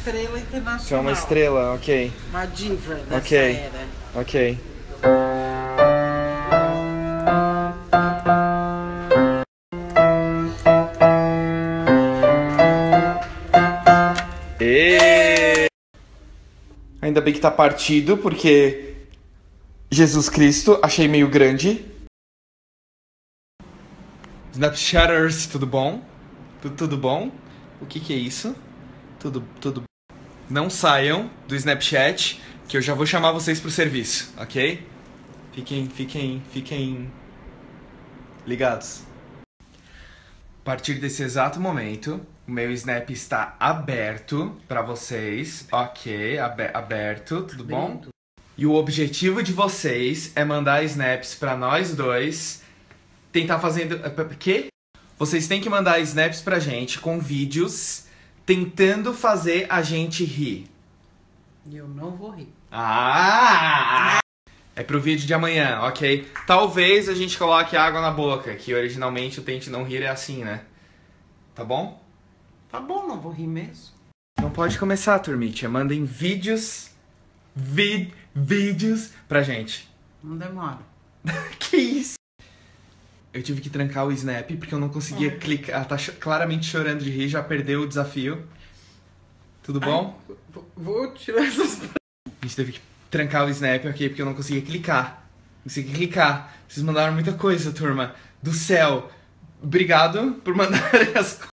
estrela internacional. Você é uma estrela, ok. Uma diva nessa Ok. era. Ok. Ainda bem que tá partido, porque Jesus Cristo achei meio grande. Snapchatters, tudo bom? Tudo bom? O que é isso? Tudo. Não saiam do Snapchat, que eu já vou chamar vocês pro serviço, ok? Fiquem ligados. A partir desse exato momento, o meu Snap está aberto para vocês, ok? Aberto, tudo bom? E o objetivo de vocês é mandar snaps para nós dois, tentar fazendo... Quê? Vocês têm que mandar snaps pra gente com vídeos tentando fazer a gente rir. E eu não vou rir. Ah! É pro vídeo de amanhã, ok? Talvez a gente coloque água na boca, que originalmente o Tente Não Rir é assim, né? Tá bom? Tá bom, não vou rir mesmo. Então pode começar, turmitia. Mandem vídeos... vídeos pra gente. Não demora. Que isso? Eu tive que trancar o Snap porque eu não conseguia clicar. Ela tá claramente chorando de rir, já perdeu o desafio. Tudo bom? Vou tirar essas... A gente teve que trancar o Snap, ok? Porque eu não conseguia clicar. Vocês mandaram muita coisa, turma. Do céu. Obrigado por mandarem as coisas.